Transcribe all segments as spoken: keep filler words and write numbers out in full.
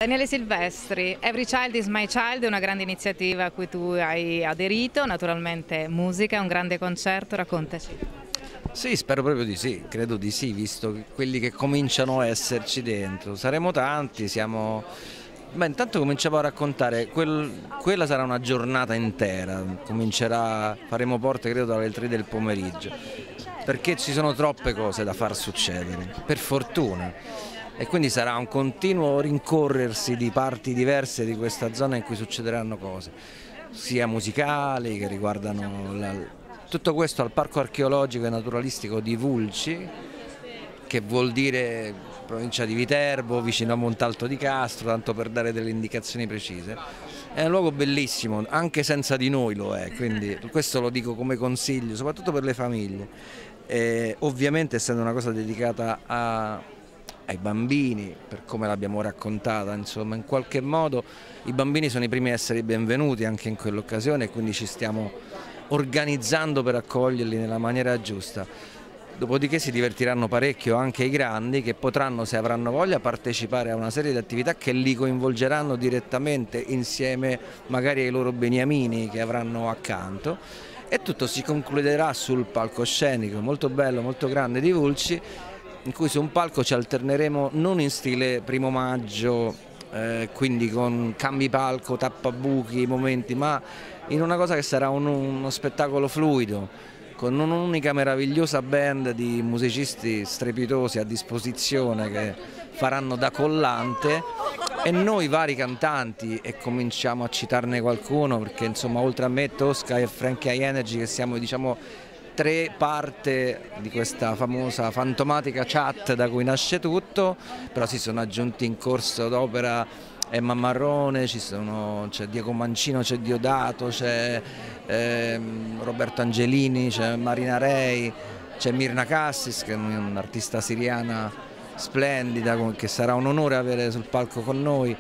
Daniele Silvestri, Every Child is My Child è una grande iniziativa a cui tu hai aderito, naturalmente musica, un grande concerto, raccontaci. Sì, spero proprio di sì, credo di sì, visto che quelli che cominciano a esserci dentro. Saremo tanti, siamo... Beh, intanto cominciamo a raccontare, quel... quella sarà una giornata intera, comincerà, faremo porte credo dalle tre del pomeriggio, perché ci sono troppe cose da far succedere, per fortuna. E quindi sarà un continuo rincorrersi di parti diverse di questa zona in cui succederanno cose, sia musicali che riguardano la... tutto questo al Parco Archeologico e Naturalistico di Vulci, che vuol dire provincia di Viterbo, vicino a Montalto di Castro, tanto per dare delle indicazioni precise. È un luogo bellissimo, anche senza di noi lo è, quindi questo lo dico come consiglio, soprattutto per le famiglie. E ovviamente essendo una cosa dedicata a... ai bambini, per come l'abbiamo raccontata, insomma, in qualche modo i bambini sono i primi a essere benvenuti anche in quell'occasione e quindi ci stiamo organizzando per accoglierli nella maniera giusta. Dopodiché si divertiranno parecchio anche i grandi che potranno, se avranno voglia, partecipare a una serie di attività che li coinvolgeranno direttamente insieme magari ai loro beniamini che avranno accanto, e tutto si concluderà sul palcoscenico molto bello, molto grande di Vulci, in cui su un palco ci alterneremo non in stile primo maggio, eh, quindi con cambi palco, tappabuchi, momenti, ma in una cosa che sarà un, uno spettacolo fluido, con un'unica meravigliosa band di musicisti strepitosi a disposizione che faranno da collante, e noi vari cantanti, e cominciamo a citarne qualcuno perché insomma oltre a me, Tosca e Frankie High Energy, che siamo diciamo tre parti di questa famosa fantomatica chat da cui nasce tutto, però si sono aggiunti in corso d'opera Emma Marrone, c'è Diego Mancino, c'è Diodato, c'è ehm, Roberto Angelini, c'è Marina Rei, c'è Mirna Cassis, che è un'artista siriana splendida che sarà un onore avere sul palco con noi,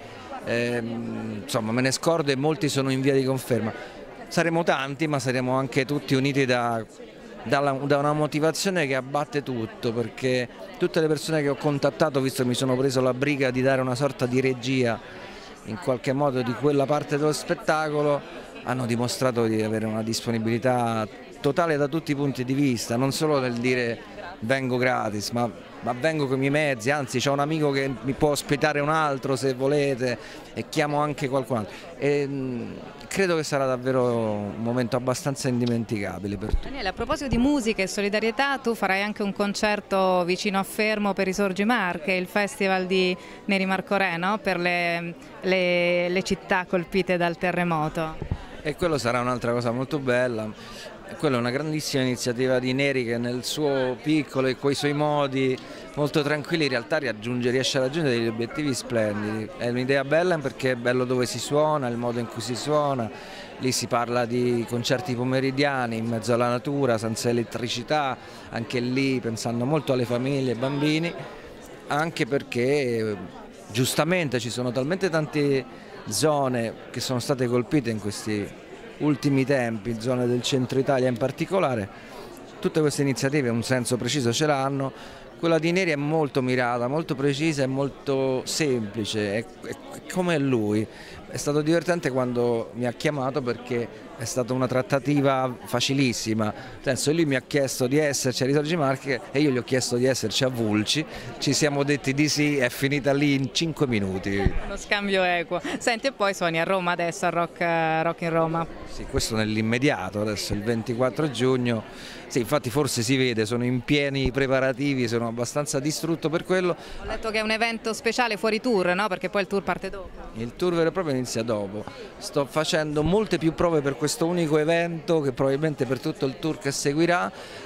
ehm, insomma me ne scordo e molti sono in via di conferma. Saremo tanti, ma saremo anche tutti uniti da... Da, da una motivazione che abbatte tutto, perché tutte le persone che ho contattato, visto che mi sono preso la briga di dare una sorta di regia in qualche modo di quella parte dello spettacolo, hanno dimostrato di avere una disponibilità totale da tutti i punti di vista, non solo nel dire vengo gratis, ma, ma vengo con i miei mezzi, anzi c'è un amico che mi può ospitare un altro se volete, e chiamo anche qualcun altro. E, mh, credo che sarà davvero un momento abbastanza indimenticabile per tutti. Daniele, a proposito di musica e solidarietà, tu farai anche un concerto vicino a Fermo per i Sorgi Marche, il festival di Neri Marco Re, no? Per le, le, le città colpite dal terremoto. E quello sarà un'altra cosa molto bella. Quella è una grandissima iniziativa di Neri, che nel suo piccolo e coi suoi modi molto tranquilli in realtà riesce a raggiungere degli obiettivi splendidi. È un'idea bella perché è bello dove si suona, il modo in cui si suona, lì si parla di concerti pomeridiani in mezzo alla natura, senza elettricità, anche lì pensando molto alle famiglie e ai bambini, anche perché giustamente ci sono talmente tante zone che sono state colpite in questi ultimi tempi, zone del centro Italia in particolare. Tutte queste iniziative un senso preciso ce l'hanno. Quella di Neri è molto mirata, molto precisa e molto semplice, è, è come lui. È stato divertente quando mi ha chiamato perché è stata una trattativa facilissima, nel senso lui mi ha chiesto di esserci a Risorgi Marche e io gli ho chiesto di esserci a Vulci, ci siamo detti di sì, è finita lì in cinque minuti. Uno scambio equo. Senti, e poi suoni a Roma adesso, a Rock, Rock in Roma? Sì, questo nell'immediato, adesso il ventiquattro giugno. Sì, infatti forse si vede, sono in pieni preparativi, sono abbastanza distrutto per quello. Ho letto che è un evento speciale fuori tour, no? Perché poi il tour parte dopo. Il tour vero e proprio inizia dopo. Sto facendo molte più prove per questo unico evento, che probabilmente per tutto il tour che seguirà,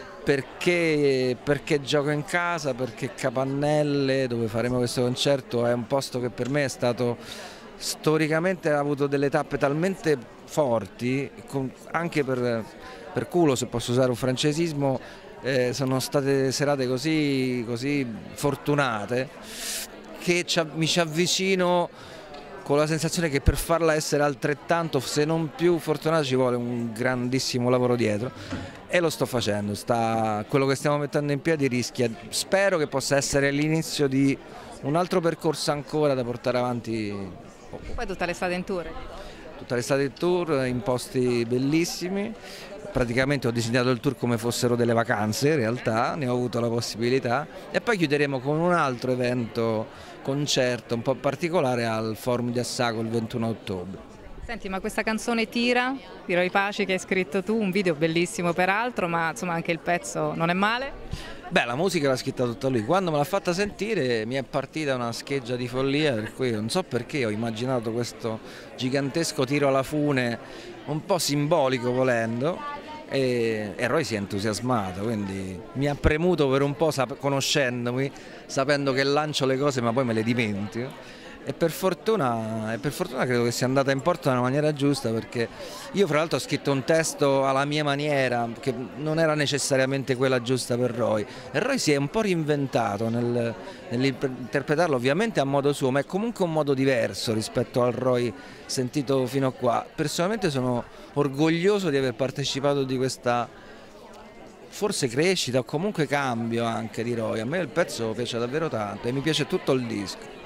perché, perché gioco in casa, perché Capannelle, dove faremo questo concerto, è un posto che per me è stato storicamente, ha avuto delle tappe talmente forti, anche per, per culo, se posso usare un francesismo, eh, sono state serate così, così fortunate che ci, mi ci avvicino con la sensazione che per farla essere altrettanto, se non più fortunata, ci vuole un grandissimo lavoro dietro, e lo sto facendo. Sta, quello che stiamo mettendo in piedi rischia, spero che possa essere l'inizio di un altro percorso ancora da portare avanti. Poi tutta l'estate in tour. Tutta l'estate in tour in posti bellissimi, praticamente ho disegnato il tour come fossero delle vacanze, in realtà ne ho avuto la possibilità, e poi chiuderemo con un altro evento, concerto un po' particolare al Forum di Assago il ventuno ottobre. Senti, ma questa canzone Tira, di Roy Paci, che hai scritto tu, un video bellissimo peraltro, ma insomma anche il pezzo non è male? Beh, la musica l'ha scritta tutta lui, quando me l'ha fatta sentire mi è partita una scheggia di follia, per cui non so perché ho immaginato questo gigantesco tiro alla fune, un po' simbolico volendo, e, e Roy si è entusiasmato, quindi mi ha premuto per un po', conoscendomi, sapendo che lancio le cose ma poi me le dimentico. E per fortuna, e per fortuna credo che sia andata in porto nella maniera giusta, perché io fra l'altro ho scritto un testo alla mia maniera che non era necessariamente quella giusta per Roy, e Roy si è un po' reinventato nel, nell'interpretarlo, ovviamente a modo suo, ma è comunque un modo diverso rispetto al Roy sentito fino a qua. Personalmente sono orgoglioso di aver partecipato di questa forse crescita o comunque cambio anche di Roy. A me il pezzo piace davvero tanto e mi piace tutto il disco.